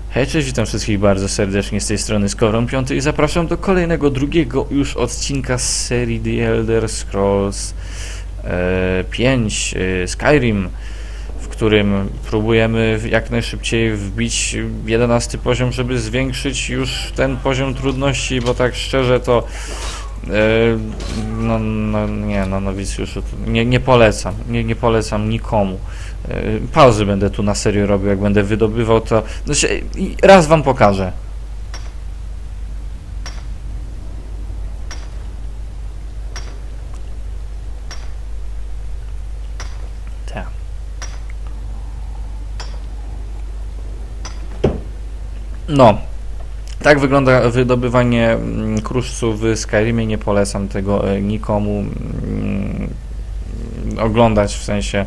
Hej, cześć, witam wszystkich bardzo serdecznie z tej strony Skowron5 i zapraszam do kolejnego, drugiego już odcinka z serii The Elder Scrolls 5 Skyrim, w którym próbujemy jak najszybciej wbić 11 poziom, żeby zwiększyć już ten poziom trudności, bo tak szczerze to nowicjuszu nie polecam, nie polecam nikomu. Pauzy będę tu na serio robił, jak będę wydobywał to. Znaczy, raz wam pokażę. Tak. No. Tak wygląda wydobywanie kruszców w Skyrimie. Nie polecam tego nikomu oglądać, w sensie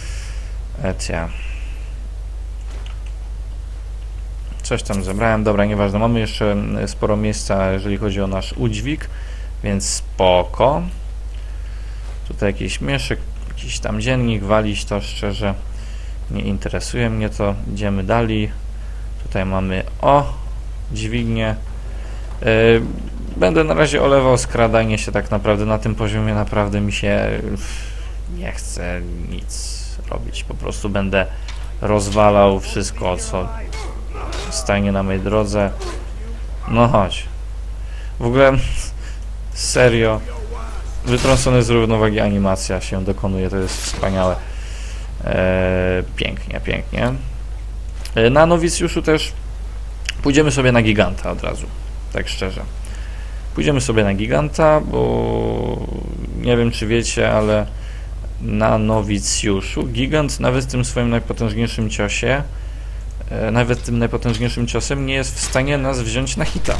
coś tam zebrałem, dobra, nieważne, mamy jeszcze sporo miejsca, jeżeli chodzi o nasz udźwig, więc spoko. Tutaj jakiś mieszek, jakiś tam dziennik, walić to szczerze nie interesuje mnie to, idziemy dalej. Tutaj mamy, dźwignię. Będę na razie olewał skradanie się, tak naprawdę na tym poziomie naprawdę mi się nie chce nic robić, po prostu będę rozwalał wszystko, co stanie na mojej drodze. No chodź. W ogóle serio wytrącone z równowagi animacja się dokonuje, to jest wspaniałe. Pięknie, pięknie. Na nowicjuszu też pójdziemy sobie na giganta od razu, tak szczerze. Pójdziemy sobie na giganta, bo nie wiem, czy wiecie, ale na nowicjuszu gigant nawet tym swoim najpotężniejszym ciosie, nawet tym najpotężniejszym ciosem nie jest w stanie nas wziąć na hita.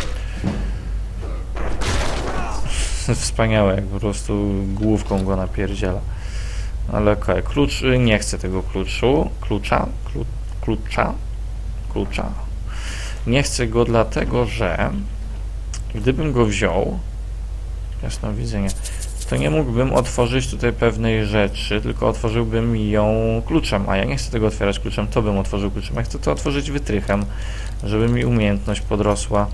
Wspaniałe, jak po prostu główką go napierdziela. Ale okej, klucz, nie chcę tego klucza. Nie chcę go dlatego, że gdybym go wziął, jasnowidzenie, to nie mógłbym otworzyć tutaj pewnej rzeczy, tylko otworzyłbym ją kluczem, a ja nie chcę tego otwierać kluczem, to bym otworzył kluczem, ja chcę to otworzyć wytrychem, żeby mi umiejętność podrosła.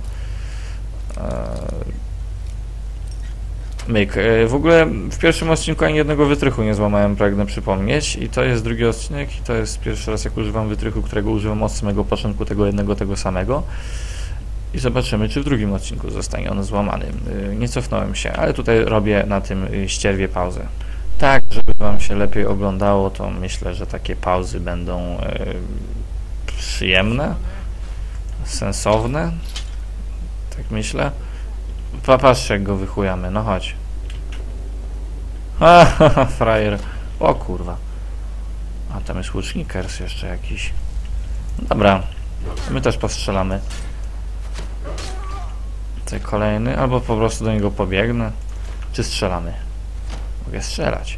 Myk. W ogóle w pierwszym odcinku ani jednego wytrychu nie złamałem, pragnę przypomnieć, i to jest drugi odcinek i to jest pierwszy raz, jak używam wytrychu, którego używam od samego początku, tego samego. I zobaczymy, czy w drugim odcinku zostanie on złamany. Nie cofnąłem się, ale tutaj robię na tym ścierwie pauzę. Tak, żeby wam się lepiej oglądało, to myślę, że takie pauzy będą przyjemne, sensowne. Tak myślę. Patrzcie, jak go wychujamy, no chodź. Frajer. O kurwa. A tam jest łucznikers jeszcze jakiś. Dobra, my też postrzelamy. Kolejny, albo po prostu do niego pobiegnę. Czy strzelamy? Mogę strzelać.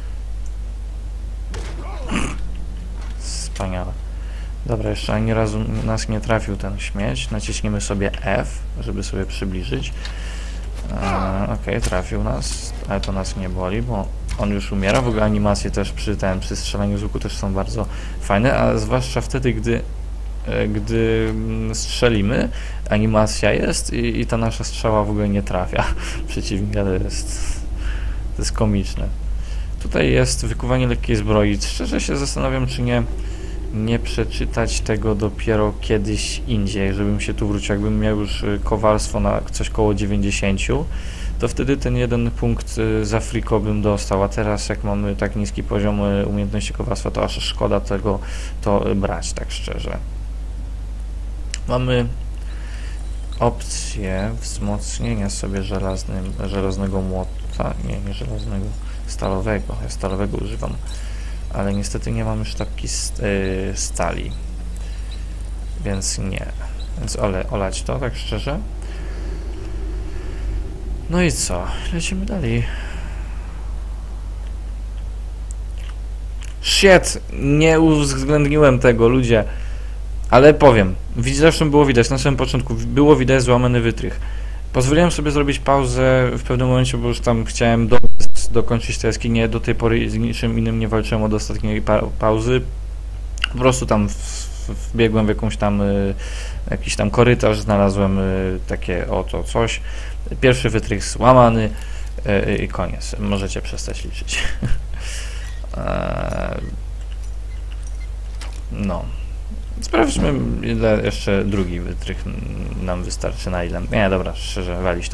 Wspaniale. Dobra, jeszcze ani razu nas nie trafił ten śmieć. Naciśniemy sobie F, żeby sobie przybliżyć. Okej, trafił nas, ale to nas nie boli, bo on już umiera. W ogóle animacje też przy strzelaniu z łuku też są bardzo fajne, a zwłaszcza wtedy, gdy strzelimy, animacja jest i ta nasza strzała w ogóle nie trafia przeciwnika, to jest komiczne. Tutaj jest wykuwanie lekkiej zbroi. Szczerze się zastanawiam, czy nie przeczytać tego dopiero kiedyś indziej, żebym się tu wrócił. Jakbym miał już kowalstwo na coś koło 90, to wtedy ten jeden punkt za friko bym dostał, a teraz jak mamy tak niski poziom umiejętności kowalstwa, to aż szkoda tego brać, tak szczerze. Mamy opcję wzmocnienia sobie żelaznego młota, nie żelaznego, stalowego, ja stalowego używam, ale niestety nie mamy sztabki stali, więc nie, więc olać to, tak szczerze. No i co, lecimy dalej. Shit, nie uwzględniłem tego, ludzie. Ale powiem, zresztą było widać, na samym początku było widać złamany wytrych. Pozwoliłem sobie zrobić pauzę w pewnym momencie, bo już tam chciałem dokończyć te jaskinie. Do tej pory z niczym innym nie walczyłem od ostatniej pauzy. Po prostu tam wbiegłem w jakąś tam, jakiś tam korytarz, znalazłem takie oto coś. Pierwszy wytrych złamany i koniec. Możecie przestać liczyć. No. Sprawdźmy, ile jeszcze drugi wytrych nam wystarczy, na ile. Nie, dobra, szczerze, walić to.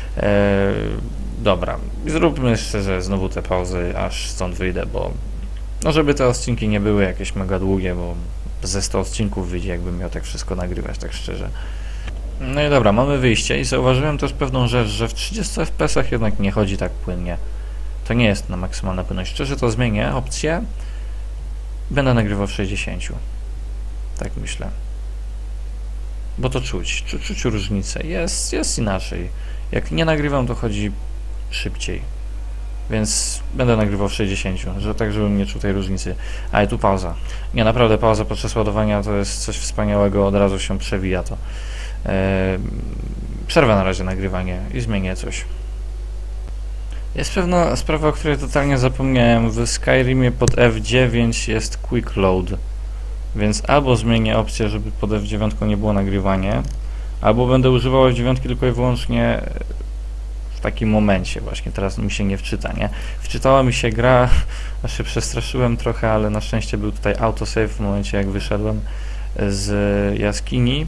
Dobra, zróbmy szczerze znowu te pauzy, aż stąd wyjdę, bo no żeby te odcinki nie były jakieś mega długie, bo ze 100 odcinków wyjdzie, jakbym miał tak wszystko nagrywać, tak szczerze. No i dobra, mamy wyjście i zauważyłem też pewną rzecz, że w 30 FPS-ach jednak nie chodzi tak płynnie. To nie jest na maksymalna płynność. Szczerze to zmienię opcję. Będę nagrywał w 60. Tak myślę. Bo to czuć różnicę. Jest inaczej. Jak nie nagrywam, to chodzi szybciej. Więc będę nagrywał w 60, że tak, żebym nie czuł tej różnicy. Ale tu pauza. Nie, naprawdę pauza podczas ładowania to jest coś wspaniałego, od razu się przewija to. Przerwę na razie nagrywanie i zmienię coś. Jest pewna sprawa, o której totalnie zapomniałem. W Skyrimie pod F9 jest Quick Load. Więc albo zmienię opcję, żeby pod F9 nie było nagrywanie, albo będę używał F9 tylko i wyłącznie w takim momencie. Właśnie teraz mi się nie wczyta, nie? Wczytała mi się gra, aż się przestraszyłem trochę, ale na szczęście był tutaj autosave w momencie, jak wyszedłem z jaskini.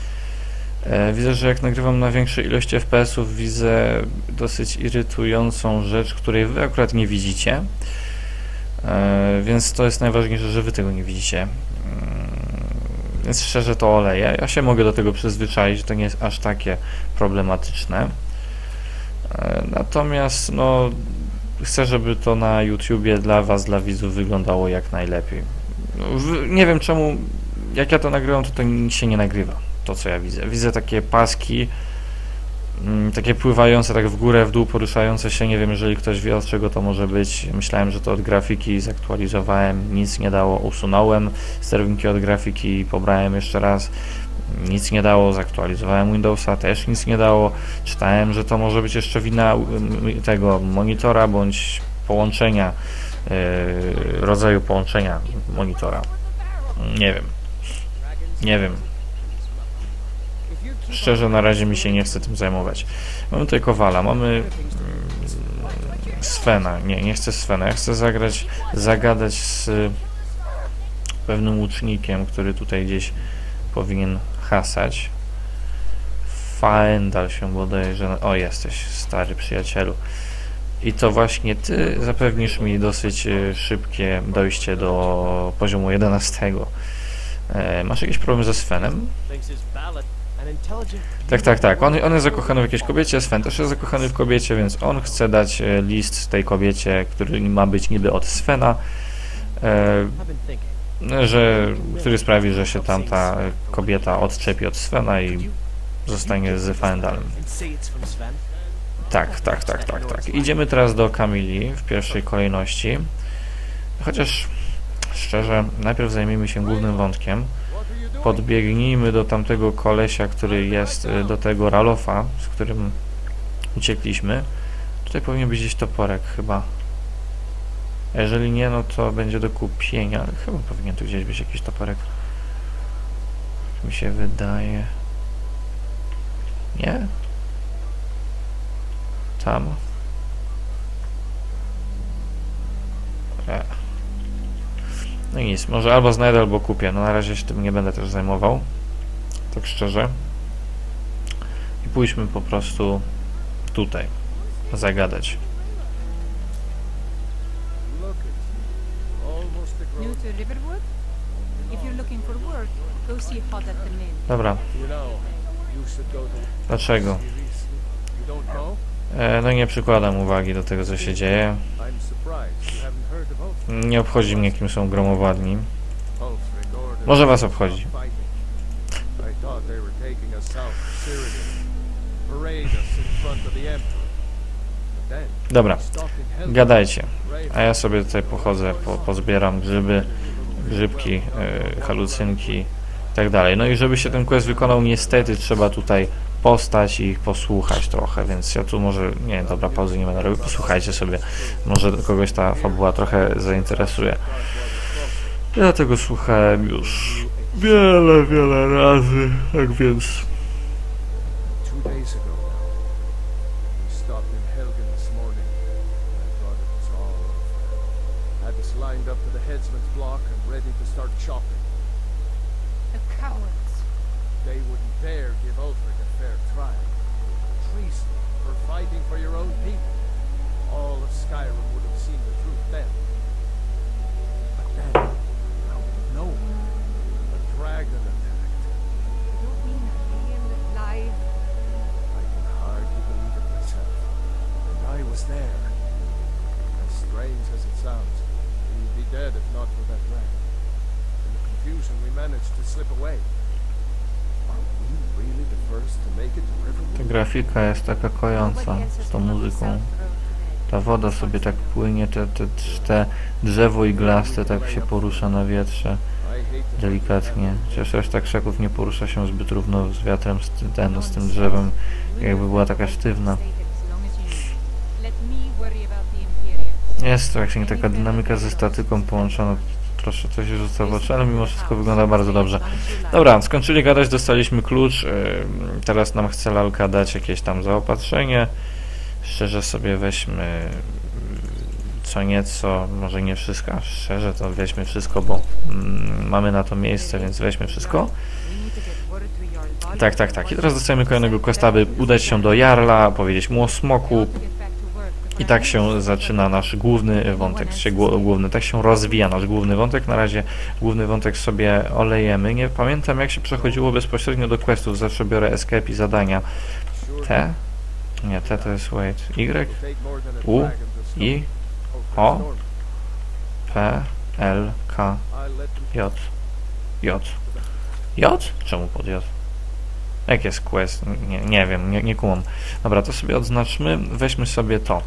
Widzę, że jak nagrywam na większej ilości FPS-ów, widzę dosyć irytującą rzecz, której wy akurat nie widzicie. Więc to jest najważniejsze, że wy tego nie widzicie. Więc szczerze to oleję. Ja się mogę do tego przyzwyczaić, to nie jest aż takie problematyczne. Natomiast no, chcę, żeby to na YouTubie dla was, dla widzów wyglądało jak najlepiej. Nie wiem czemu, jak ja to nagrywam, to nic się nie nagrywa. To co ja widzę. Widzę takie paski, takie pływające tak w górę, w dół, poruszające się. Nie wiem, jeżeli ktoś wie, od czego to może być. Myślałem, że to od grafiki, zaktualizowałem, nic nie dało, usunąłem sterowniki od grafiki, pobrałem jeszcze raz, nic nie dało, zaktualizowałem Windowsa, też nic nie dało. Czytałem, że to może być jeszcze wina tego monitora, bądź połączenia, rodzaju połączenia monitora. Nie wiem. Szczerze, na razie mi się nie chce tym zajmować. Mamy tutaj Kowala, mamy Svena. Nie chcę Svena. Ja chcę zagadać z pewnym łucznikiem, który tutaj gdzieś powinien hasać. Faendal się bodajże... O, jesteś, stary przyjacielu. I to właśnie ty zapewnisz mi dosyć szybkie dojście do poziomu 11. Masz jakiś problem ze Svenem? Tak. On jest zakochany w jakiejś kobiecie, Sven też jest zakochany w kobiecie, więc on chce dać list tej kobiecie, który ma być niby od Svena, który sprawi, że się tamta kobieta odczepi od Svena i zostanie z Faendalem. Tak. Idziemy teraz do Camilli w pierwszej kolejności, chociaż szczerze, najpierw zajmijmy się głównym wątkiem. Podbiegnijmy do tamtego kolesia, który jest, do tego Ralofa, z którym uciekliśmy. Tutaj powinien być gdzieś toporek chyba. A jeżeli nie, no to będzie do kupienia, ale chyba powinien tu gdzieś być jakiś toporek. Mi się wydaje. Nie? Tam. No i nic, może albo znajdę, albo kupię. No na razie się tym nie będę też zajmował. Tak szczerze. I pójdźmy po prostu tutaj. Zagadać. Dobra. Dlaczego? No nie przykładam uwagi do tego, co się dzieje. Nie obchodzi mnie, kim są gromowładni. Może was obchodzi. Dobra, gadajcie. A ja sobie tutaj pochodzę, pozbieram grzybki, halucynki i tak dalej. No i żeby się ten quest wykonał, niestety trzeba tutaj postać i ich posłuchać trochę, więc ja tu może... Nie, dobra, pauzy nie będę robił, posłuchajcie sobie. Może kogoś ta fabuła trochę zainteresuje. Ja tego słuchałem już wiele razy, tak więc... 2 days ago now. We stopped in Helgen this morning. I thought it was all over. Had us lined up to the headsman's block and ready to start chopping. The cowards. They wouldn't dare give Ulfric a fair trial. Treason for fighting for your own people. All of Skyrim would have seen the truth then. But then, out of nowhere, a dragon attacked. You mean a man alive? I can hardly believe it myself. And I was there. As strange as it sounds, we'd be dead if not for that dragon. In the confusion, we managed to slip away. Are we really the first to make it to Ta Riverwood? grafika jest taka kojąca z tą muzyką. Ta woda sobie tak płynie, te drzewo iglaste tak się porusza na wietrze. I hate to Delikatnie. Chociaż reszta krzaków nie porusza się zbyt równo z wiatrem, z tym drzewem, jakby była taka sztywna. Jest to właśnie taka dynamika ze statyką połączona. Troszkę to się rzuca w oczy, ale mimo wszystko wygląda bardzo dobrze. Dobra, skończyli gadać, dostaliśmy klucz. Teraz nam chce lalka dać jakieś tam zaopatrzenie. Szczerze sobie weźmy co nieco, może nie wszystko, a szczerze to weźmy wszystko, bo mamy na to miejsce, więc weźmy wszystko. Tak. I teraz dostajemy kolejnego questa, aby udać się do Jarla, powiedzieć mu o smoku. I tak się zaczyna nasz główny wątek, tak się rozwija nasz główny wątek. Na razie główny wątek sobie olejemy. Nie pamiętam, jak się przechodziło bezpośrednio do questów. Zawsze biorę escape i zadania. T? Nie, T to jest wait. Y? U? I? O? P? L? K? J? J? J? Czemu pod J? Jak jest quest? Nie wiem, nie kumam. Dobra, to sobie odznaczmy. Weźmy sobie to.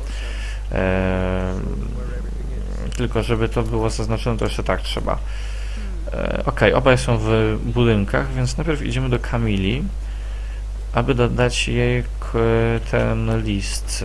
Tylko żeby to było zaznaczone, to jeszcze tak trzeba. Ok, obaj są w budynkach, więc najpierw idziemy do Kamili, aby dodać jej ten list.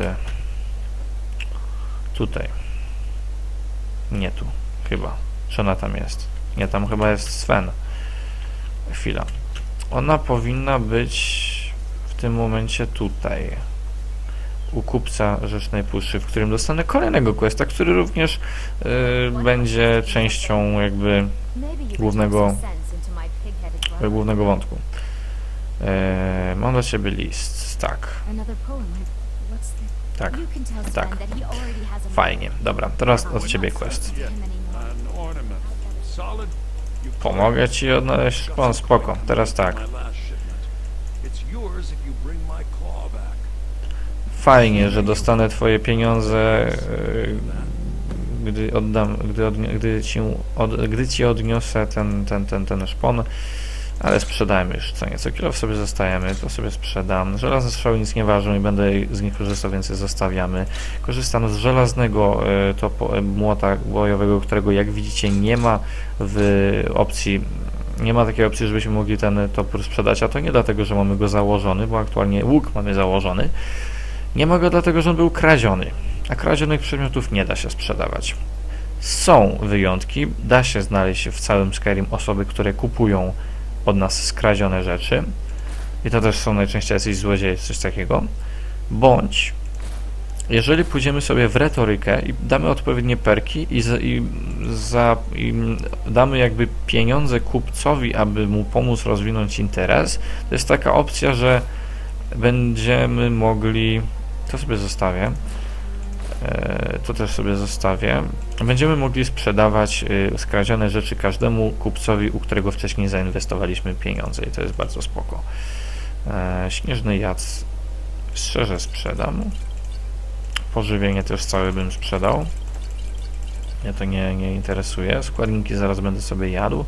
Tutaj. Nie tu, chyba. Czy ona tam jest? Nie, tam chyba jest Sven. Chwila. Ona powinna być w tym momencie tutaj. U kupca Rzecznej Puszczy, w którym dostanę kolejnego questa, który również będzie częścią jakby głównego wątku. Mam dla ciebie list. Tak. Tak. Fajnie. Dobra, teraz od ciebie quest. Pomogę ci odnaleźć szpon, spoko. Teraz tak. Fajnie, że dostanę twoje pieniądze, gdy ci odniosę ten szpon, ale sprzedałem już co nieco. Kilo sobie zostajemy, to sobie sprzedam. Żelazne strzały nic nie ważą i będę z nich korzystał, więc je zostawiamy. Korzystam z żelaznego młota bojowego, którego jak widzicie nie ma w opcji. Nie ma takiej opcji, żebyśmy mogli ten topór sprzedać, a to nie dlatego, że mamy go założony, bo aktualnie łuk mamy założony. Nie ma go dlatego, że on był kradziony, a kradzionych przedmiotów nie da się sprzedawać. Są wyjątki, da się znaleźć w całym Skyrim osoby, które kupują od nas skradzione rzeczy i to też są najczęściej jacyś złodzieje, coś takiego, bądź jeżeli pójdziemy sobie w retorykę i damy odpowiednie perki i damy jakby pieniądze kupcowi, aby mu pomóc rozwinąć interes, to jest taka opcja, że będziemy mogli, to sobie zostawię, to też sobie zostawię, będziemy mogli sprzedawać skradzione rzeczy każdemu kupcowi, u którego wcześniej zainwestowaliśmy pieniądze i to jest bardzo spoko. Śnieżny jad szczerze sprzedam. Pożywienie też całe bym sprzedał. Mnie to nie interesuje. Składniki zaraz będę sobie jadł.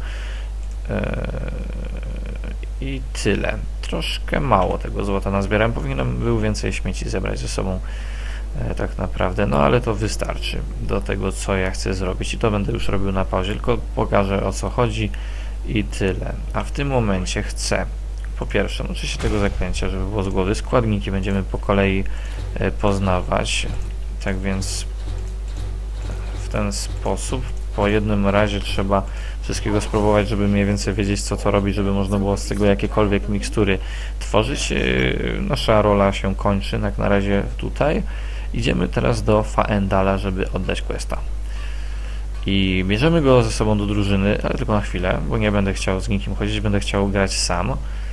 I tyle. Troszkę mało tego złota nazbierałem. Powinienem był więcej śmieci zebrać ze sobą tak naprawdę. No ale to wystarczy do tego, co ja chcę zrobić. I to będę już robił na pauzie. Tylko pokażę, o co chodzi i tyle. A w tym momencie chcę po pierwsze nauczyć się tego zaklęcia, żeby było z głowy. Składniki będziemy po kolei poznawać. Tak więc w ten sposób po jednym razie trzeba wszystkiego spróbować, żeby mniej więcej wiedzieć, co to robi, żeby można było z tego jakiekolwiek mikstury tworzyć. Nasza rola się kończy jak na razie tutaj. Idziemy teraz do Faendala, żeby oddać questa. I bierzemy go ze sobą do drużyny, ale tylko na chwilę, bo nie będę chciał z nikim chodzić, będę chciał grać sam.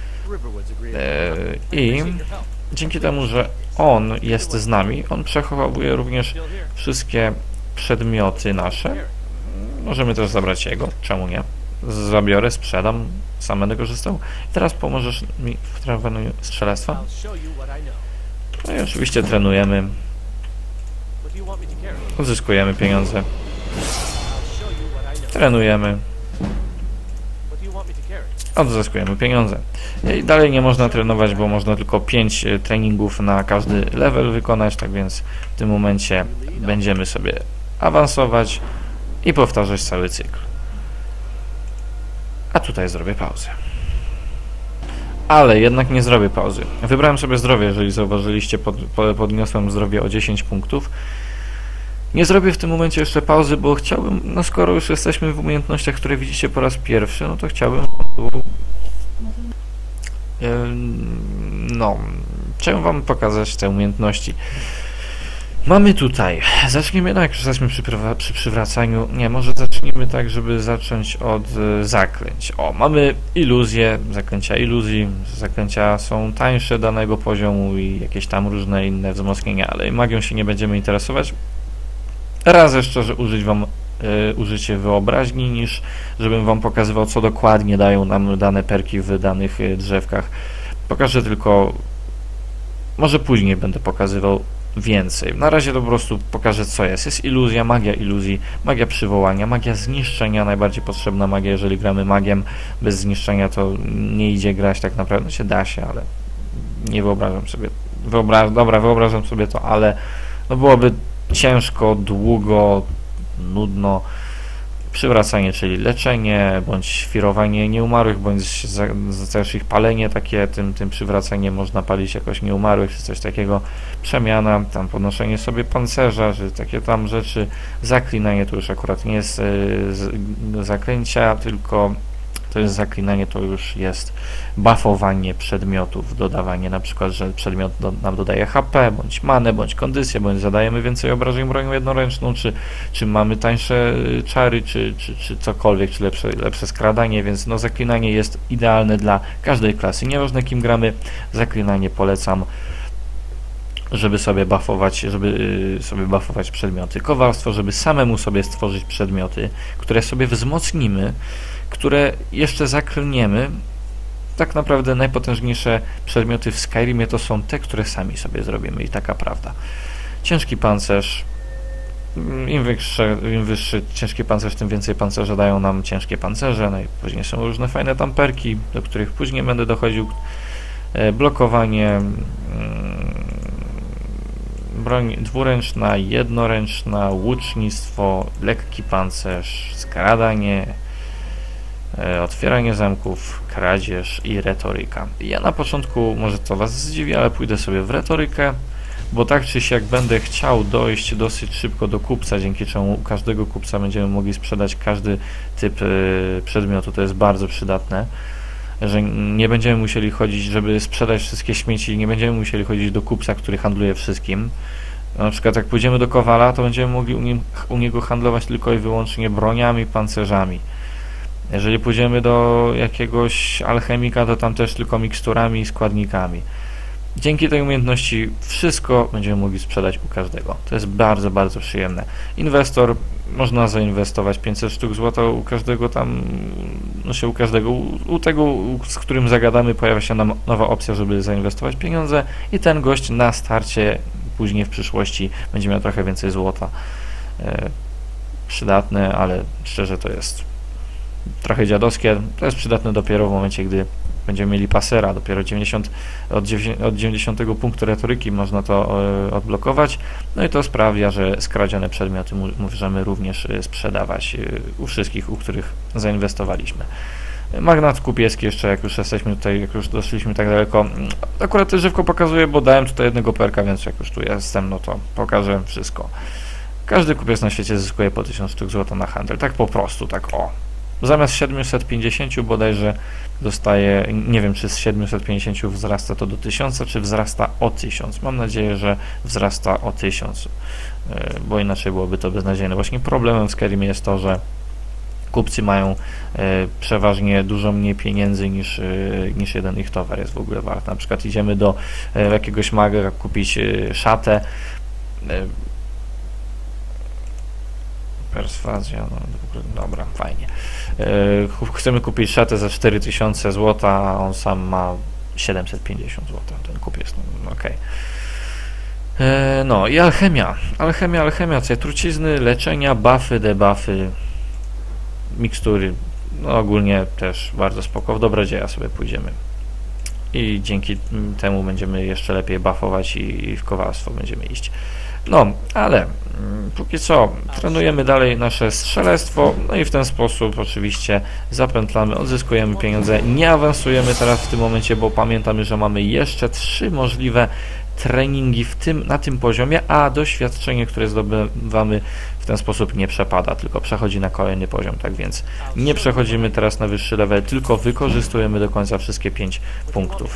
I dzięki temu, że on jest z nami, on przechowuje również wszystkie przedmioty nasze. Możemy też zabrać jego, czemu nie? Zabiorę, sprzedam, sam będę korzystał. I teraz pomożesz mi w trenowaniu strzelectwa. No i oczywiście trenujemy. Uzyskujemy pieniądze. Trenujemy. Odzyskujemy pieniądze. I dalej nie można trenować, bo można tylko 5 treningów na każdy level wykonać, tak więc w tym momencie będziemy sobie awansować i powtarzać cały cykl. A tutaj zrobię pauzę. Ale jednak nie zrobię pauzy. Wybrałem sobie zdrowie, jeżeli zauważyliście, podniosłem zdrowie o 10 punktów. Nie zrobię w tym momencie jeszcze pauzy, bo chciałbym, no skoro już jesteśmy w umiejętnościach, które widzicie po raz pierwszy, no to chciałbym chciałem wam pokazać te umiejętności. Mamy tutaj, zaczniemy jednak, jak jesteśmy przy przywracaniu, nie, może zacznijmy tak, żeby zacząć od zaklęć. O, mamy iluzje, zaklęcia iluzji, zaklęcia są tańsze danego poziomu i jakieś tam różne inne wzmocnienia, ale magią się nie będziemy interesować. Raz jeszcze, że użyć wam użycie wyobraźni, niż żebym wam pokazywał, co dokładnie dają nam dane perki w danych drzewkach. Pokażę tylko, może później będę pokazywał więcej. Na razie to po prostu pokażę, co jest. Jest iluzja, magia iluzji, magia przywołania, magia zniszczenia, najbardziej potrzebna magia, jeżeli gramy magiem. Bez zniszczenia to nie idzie grać tak naprawdę, się da się, ale nie wyobrażam sobie. Wyobrażam sobie to, ale no byłoby ciężko, długo, nudno. Przywracanie, czyli leczenie, bądź świrowanie nieumarłych, bądź też ich palenie takie, tym przywracaniem można palić jakoś nieumarłych, czy coś takiego. Przemiana, tam podnoszenie sobie pancerza, że takie tam rzeczy. Zaklinanie to już akurat nie jest zaklęcia, tylko to jest zaklinanie, to już jest buffowanie przedmiotów, dodawanie na przykład, że przedmiot nam dodaje HP, bądź manę, bądź kondycję, bądź zadajemy więcej obrażeń bronią jednoręczną, czy mamy tańsze czary, czy cokolwiek, czy lepsze skradanie, więc no zaklinanie jest idealne dla każdej klasy. Nieważne kim gramy, zaklinanie polecam, żeby sobie buffować przedmioty. Kowalstwo, żeby samemu sobie stworzyć przedmioty, które sobie wzmocnimy, które jeszcze zaklniemy. Tak naprawdę najpotężniejsze przedmioty w Skyrimie to są te, które sami sobie zrobimy i taka prawda. Ciężki pancerz, im wyższy ciężki pancerz, tym więcej pancerza dają nam ciężkie pancerze, no i później są różne fajne tamperki, do których później będę dochodził. Blokowanie, broń dwuręczna, jednoręczna, łucznictwo, lekki pancerz, skradanie, otwieranie zamków, kradzież i retoryka. Ja na początku, może to was zdziwi, ale pójdę sobie w retorykę, bo tak czy siak będę chciał dojść dosyć szybko do kupca, dzięki czemu u każdego kupca będziemy mogli sprzedać każdy typ przedmiotu. To jest bardzo przydatne, że nie będziemy musieli chodzić, żeby sprzedać wszystkie śmieci, nie będziemy musieli chodzić do kupca, który handluje wszystkim. Na przykład jak pójdziemy do Kowala, to będziemy mogli u niego handlować tylko i wyłącznie broniami, pancerzami. Jeżeli pójdziemy do jakiegoś alchemika, to tam też tylko miksturami i składnikami. Dzięki tej umiejętności wszystko będziemy mogli sprzedać u każdego. To jest bardzo, bardzo przyjemne. Inwestor, można zainwestować 500 sztuk złota u każdego tam, u każdego, u tego, z którym zagadamy, pojawia się nam nowa opcja, żeby zainwestować pieniądze i ten gość na starcie, później w przyszłości będzie miał trochę więcej złota. Przydatne, ale szczerze to jest trochę dziadowskie. To jest przydatne dopiero w momencie, gdy będziemy mieli pasera, dopiero od 90 punktu retoryki można to odblokować, no i to sprawia, że skradzione przedmioty możemy również sprzedawać u wszystkich, u których zainwestowaliśmy. Magnat kupiecki jeszcze, jak już jesteśmy tutaj, jak już doszliśmy tak daleko, akurat też żywko pokazuję, bo dałem tutaj jednego perka, więc jak już tu jestem, no to pokażę wszystko. Ok, Każdy kupiec na świecie zyskuje po 1000 sztuk złota na handel. Tak po prostu, tak o. Zamiast 750 bodajże dostaje, nie wiem czy z 750 wzrasta to do 1000, czy wzrasta o 1000. Mam nadzieję, że wzrasta o 1000, bo inaczej byłoby to beznadziejne. Właśnie problemem w Skyrimie jest to, że kupcy mają przeważnie dużo mniej pieniędzy niż jeden ich towar jest w ogóle wart. Na przykład idziemy do jakiegoś maga kupić szatę, perswazja, no dobra, fajnie. Chcemy kupić szatę za 4000 zł, a on sam ma 750 zł, ten kupiec, no okej. No i alchemia, co trucizny, leczenia, buffy, debuffy, mikstury, no ogólnie też bardzo spoko, w dobrodzieja sobie pójdziemy. I dzięki temu będziemy jeszcze lepiej buffować i w kowalstwo będziemy iść. No, ale póki co trenujemy dalej nasze strzelectwo, no i w ten sposób oczywiście zapętlamy, odzyskujemy pieniądze, nie awansujemy teraz w tym momencie, bo pamiętamy, że mamy jeszcze 3 możliwe treningi na tym poziomie, a doświadczenie, które zdobywamy w ten sposób nie przepada, tylko przechodzi na kolejny poziom, tak więc nie przechodzimy teraz na wyższy level, tylko wykorzystujemy do końca wszystkie 5 punktów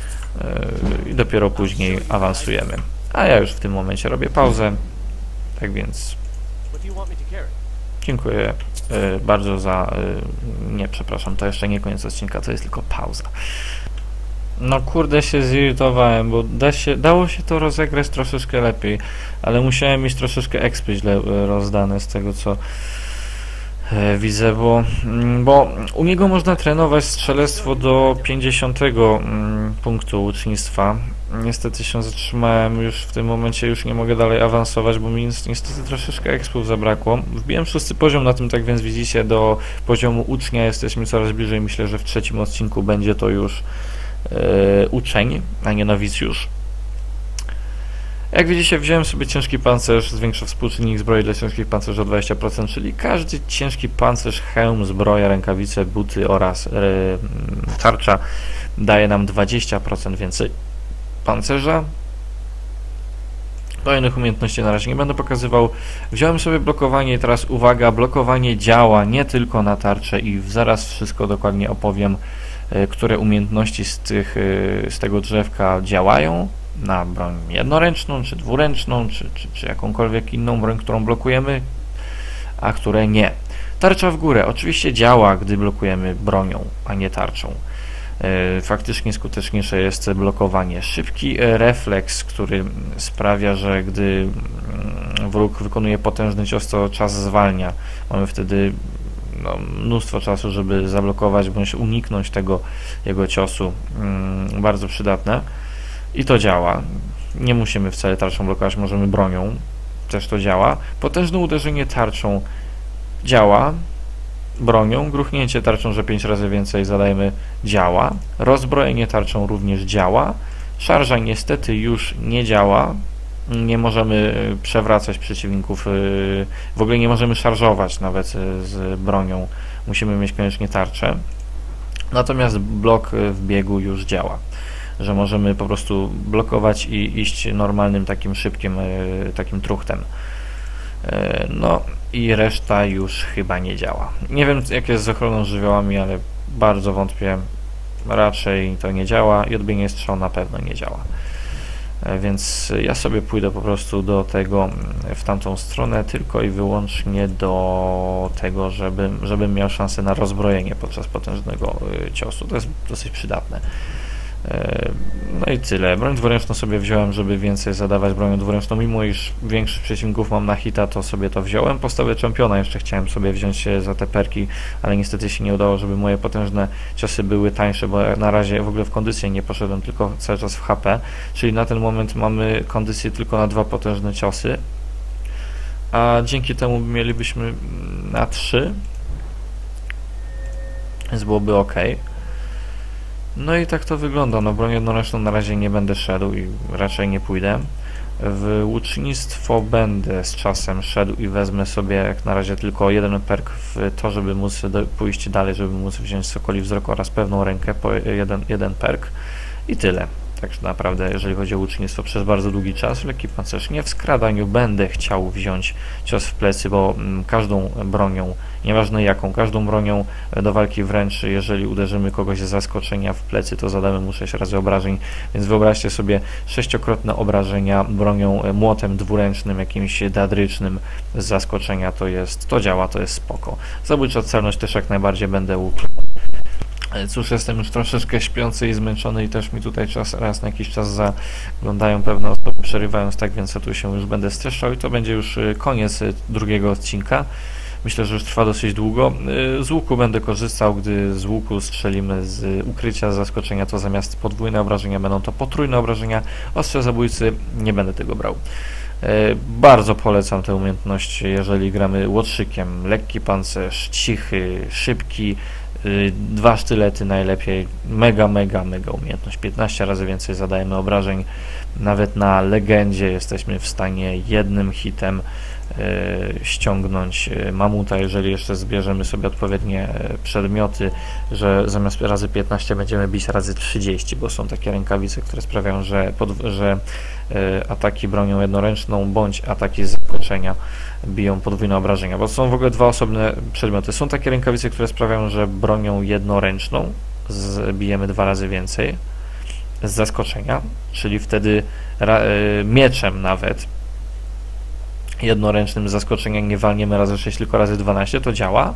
i dopiero później awansujemy. A ja już w tym momencie robię pauzę, tak więc dziękuję bardzo za... Nie, przepraszam, to jeszcze nie koniec odcinka, to jest tylko pauza. No kurde, się zirytowałem, bo dało się to rozegrać troszeczkę lepiej, ale musiałem mieć troszeczkę expy źle rozdane z tego, co widzę, bo u niego można trenować strzelectwo do 50 punktu ucznictwa. Niestety się zatrzymałem już w tym momencie, już nie mogę dalej awansować, bo mi niestety troszeczkę expów zabrakło. Wbiłem 6. poziom na tym, tak więc widzicie, do poziomu ucznia jesteśmy coraz bliżej. Myślę, że w 3. odcinku będzie to już uczeń, a nie nowicjusz. Jak widzicie, wziąłem sobie ciężki pancerz, zwiększa współczynnik zbroi dla ciężkich pancerzy o 20%, czyli każdy ciężki pancerz, hełm, zbroja, rękawice, buty oraz tarcza daje nam 20% więcej pancerza. Kolejnych umiejętności na razie nie będę pokazywał. Wziąłem sobie blokowanie i teraz uwaga, blokowanie działa nie tylko na tarczę i zaraz wszystko dokładnie opowiem, które umiejętności z tego drzewka działają na broń jednoręczną, czy dwuręczną, czy jakąkolwiek inną broń, którą blokujemy, a które nie. Tarcza w górę oczywiście działa, gdy blokujemy bronią, a nie tarczą. Faktycznie skuteczniejsze jest blokowanie. Szybki refleks, który sprawia, że gdy wróg wykonuje potężny cios, to czas zwalnia. Mamy wtedy mnóstwo czasu, żeby zablokować bądź uniknąć tego jego ciosu. Bardzo przydatne. I to działa. Nie musimy wcale tarczą blokować, możemy bronią. Też to działa. Potężne uderzenie tarczą działa. Bronią. Gruchnięcie tarczą, że 5 razy więcej zadajemy, działa. Rozbrojenie tarczą również działa. Szarża niestety już nie działa. Nie możemy przewracać przeciwników. W ogóle nie możemy szarżować nawet z bronią. Musimy mieć koniecznie tarczę. Natomiast blok w biegu już działa. Że możemy po prostu blokować i iść normalnym takim szybkim takim truchtem. No i reszta już chyba nie działa. Nie wiem jak jest z ochroną żywiołami, ale bardzo wątpię. Raczej to nie działa i odbienie strzał na pewno nie działa. Więc ja sobie pójdę po prostu do tego, w tamtą stronę, tylko i wyłącznie do tego, żebym miał szansę na rozbrojenie podczas potężnego ciosu. To jest dosyć przydatne. No i tyle. Broń dwuręczną sobie wziąłem, żeby więcej zadawać bronią dwuręczną. Mimo iż większych przeciwników mam na hita, to sobie to wziąłem. Postawę czempiona jeszcze chciałem sobie wziąć za te perki, ale niestety się nie udało, żeby moje potężne ciosy były tańsze, bo na razie w ogóle w kondycję nie poszedłem, tylko cały czas w HP. Czyli na ten moment mamy kondycję tylko na 2 potężne ciosy, a dzięki temu mielibyśmy na 3, więc byłoby ok. No i tak to wygląda. No broń jednoręczną na razie nie będę szedł i raczej nie pójdę. W łucznictwo będę z czasem szedł i wezmę sobie jak na razie tylko jeden perk w to, żeby móc pójść dalej, żeby móc wziąć Sokoli Wzrok oraz pewną rękę po jeden perk i tyle. tak naprawdę, jeżeli chodzi o łucznictwo, przez bardzo długi czas. Lekki pancerz nie w skradaniu będę chciał wziąć cios w plecy, bo każdą bronią, nieważne jaką, każdą bronią do walki wręcz, jeżeli uderzymy kogoś z zaskoczenia w plecy, to zadamy mu 6 razy obrażeń, więc wyobraźcie sobie 6-krotne obrażenia bronią, młotem dwuręcznym, jakimś dadrycznym z zaskoczenia, to działa, to jest spoko. Zabójcza celność też jak najbardziej będę łuczył. Cóż, jestem już troszeczkę śpiący i zmęczony i też mi tutaj raz na jakiś czas zaglądają pewne osoby, przerywając, tak więc ja tu się już będę streszczał i to będzie już koniec drugiego odcinka. Myślę, że już trwa dosyć długo. Z łuku będę korzystał, gdy z łuku strzelimy z ukrycia, z zaskoczenia, to zamiast podwójne obrażenia będą to potrójne obrażenia. Ostrze zabójcy nie będę tego brał. Bardzo polecam tę umiejętność, jeżeli gramy łotrzykiem. Lekki pancerz, cichy, szybki, 2 sztylety najlepiej, mega umiejętność, 15 razy więcej zadajemy obrażeń, nawet na legendzie jesteśmy w stanie jednym hitem ściągnąć mamuta, jeżeli jeszcze zbierzemy sobie odpowiednie przedmioty, że zamiast razy 15 będziemy bić razy 30, bo są takie rękawice, które sprawiają, że ataki bronią jednoręczną bądź ataki z zaskoczenia biją podwójne obrażenia, bo są w ogóle 2 osobne przedmioty. Są takie rękawice, które sprawiają, że bronią jednoręczną bijemy 2 razy więcej z zaskoczenia, czyli wtedy mieczem nawet jednoręcznym z zaskoczenia nie walniemy razy 6, tylko razy 12, to działa.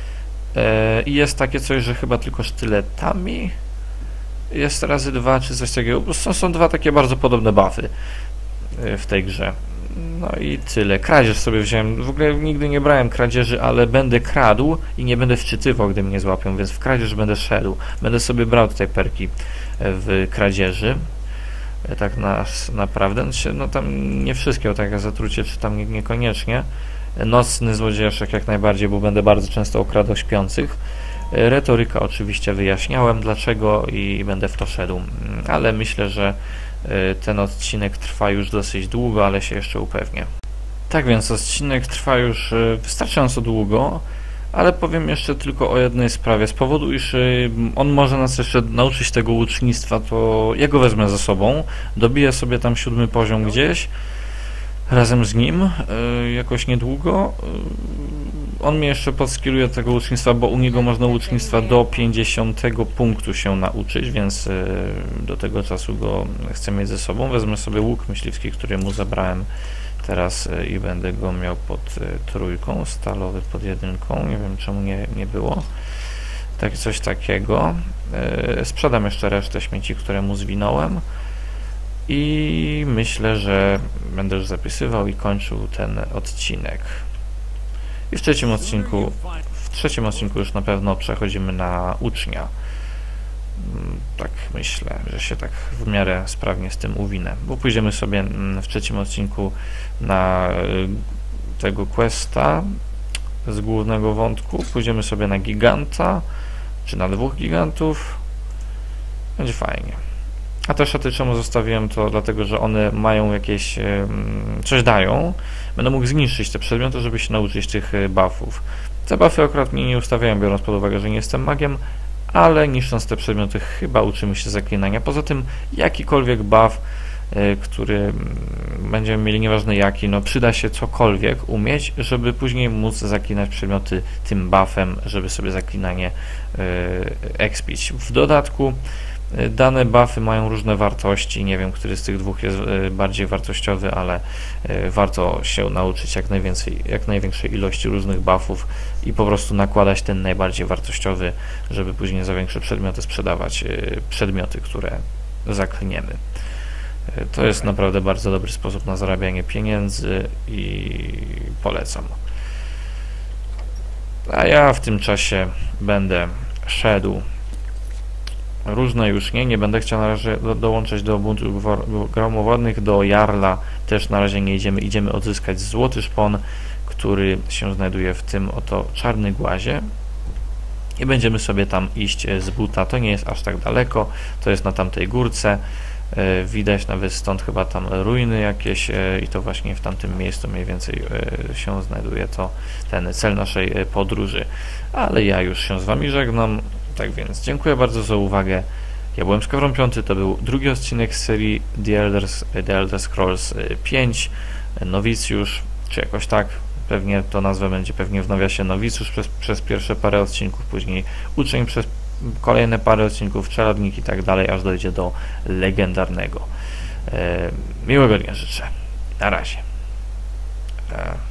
I jest takie coś, że chyba tylko sztyletami jest razy 2 czy coś takiego. Są 2 takie bardzo podobne buffy w tej grze. No i tyle. Kradzież sobie wziąłem. W ogóle nigdy nie brałem kradzieży, ale będę kradł i nie będę wczytywał, gdy mnie złapią, więc w kradzież będę szedł. Będę sobie brał tutaj perki w kradzieży. Tak naprawdę. No tam nie wszystkie, tak jak zatrucie, czy tam niekoniecznie. Nocny złodziejaszek jak najbardziej, bo będę bardzo często okradał śpiących. Retoryka oczywiście wyjaśniałem dlaczego i będę w to szedł, ale myślę, że ten odcinek trwa już dosyć długo, ale się jeszcze upewnię. Tak więc odcinek trwa już wystarczająco długo, ale powiem jeszcze tylko o jednej sprawie. Z powodu, iż on może nas jeszcze nauczyć tego łucznictwa, to ja go wezmę ze sobą, dobiję sobie tam 7. poziom gdzieś, razem z nim, jakoś niedługo. On mnie jeszcze podskilluje tego łucznictwa, bo u niego można łucznictwa do 50 punktu się nauczyć, więc do tego czasu go chcę mieć ze sobą. Wezmę sobie łuk myśliwski, który mu zabrałem teraz i będę go miał pod 3, stalowy pod 1, nie wiem czemu nie było. Tak, coś takiego. Sprzedam jeszcze resztę śmieci, które mu zwinąłem. I myślę, że będę już zapisywał i kończył ten odcinek. I w trzecim odcinku już na pewno przechodzimy na ucznia. Tak myślę, że się tak w miarę sprawnie z tym uwinę, bo pójdziemy sobie w trzecim odcinku na tego questa z głównego wątku, pójdziemy sobie na giganta, czy na 2 gigantów. Będzie fajnie. A te szaty czemu zostawiłem, to dlatego, że one mają jakieś, coś dają. Będę mógł zniszczyć te przedmioty, żeby się nauczyć tych buffów. Te buffy akurat mnie nie ustawiają, biorąc pod uwagę, że nie jestem magiem, ale niszcząc te przedmioty chyba uczymy się zaklinania. Poza tym jakikolwiek buff, który będziemy mieli, nieważne jaki, no przyda się cokolwiek umieć, żeby później móc zaklinać przedmioty tym buffem, żeby sobie zaklinanie expić. W dodatku dane buffy mają różne wartości, nie wiem, który z tych 2 jest bardziej wartościowy, ale warto się nauczyć jak największej ilości różnych buffów i po prostu nakładać ten najbardziej wartościowy, żeby później za większe przedmioty sprzedawać przedmioty, które zakliniemy. To jest naprawdę bardzo dobry sposób na zarabianie pieniędzy i polecam. A ja w tym czasie będę szedł. Różne już nie będę chciał na razie dołączać do buntu gromowodnych, do Jarla też na razie nie idziemy odzyskać złoty szpon, który się znajduje w tym oto czarnym głazie i będziemy sobie tam iść z buta, to nie jest aż tak daleko, to jest na tamtej górce, widać nawet stąd chyba tam ruiny jakieś i to właśnie w tamtym miejscu mniej więcej się znajduje to ten cel naszej podróży, ale ja już się z Wami żegnam. Tak więc dziękuję bardzo za uwagę Ja byłem Skowron 5, to był drugi odcinek z serii The Elder Scrolls 5, Nowicjusz, czy jakoś tak, pewnie to nazwę będzie pewnie w nawiasie Nowicjusz przez pierwsze parę odcinków, później Uczeń przez kolejne parę odcinków, Czeladnik i tak dalej, aż dojdzie do legendarnego. Miłego dnia życzę. Na razie.